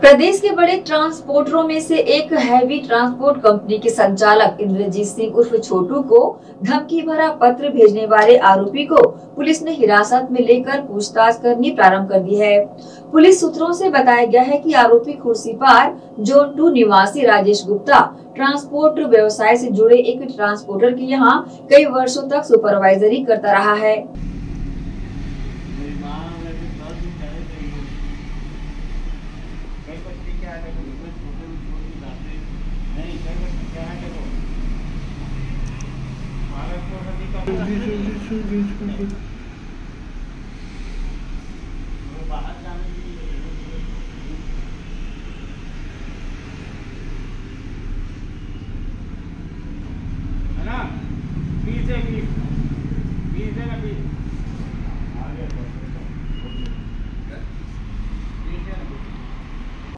प्रदेश के बड़े ट्रांसपोर्टरों में से एक हैवी ट्रांसपोर्ट कंपनी के संचालक इंद्रजीत सिंह उर्फ छोटू को धमकी भरा पत्र भेजने वाले आरोपी को पुलिस ने हिरासत में लेकर पूछताछ करनी प्रारंभ कर दी है। पुलिस सूत्रों से बताया गया है कि आरोपी खुर्सीपार जोन 2 निवासी राजेश गुप्ता ट्रांसपोर्ट व्यवसाय से जुड़े एक ट्रांसपोर्टर के यहाँ कई वर्षों तक सुपरवाइजरी करता रहा है। जी